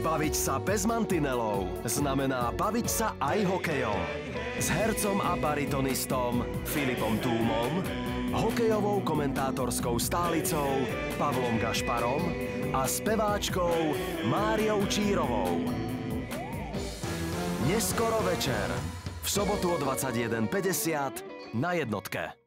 Baviť sa bez mantinelov znamená baviť sa aj hokejom. S hercom a baritonistom Filipom Túmom, hokejovou komentátorskou stálicou Pavlom Gašparom a speváčkou Máriou Čírovou. Neskoro večer, v sobotu o 21:50 na Jednotke.